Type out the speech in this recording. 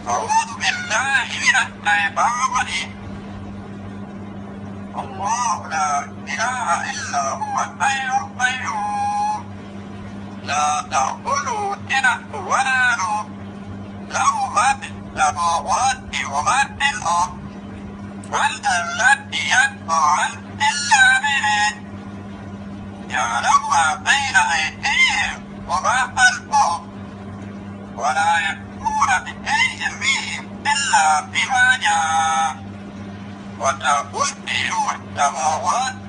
أعوذ بالله من الشيطان الرجيم. الله لا إله إلا هو الحي القيوم لا تأخذه سنة ولا نوم له ما في السماوات وما في الأرض والذي يشفع إلا بإذنه يعلم ما بين أيديهم وما خلفهم ولا يكون بشيء فيهم إلا بما جاء وتكون السماوات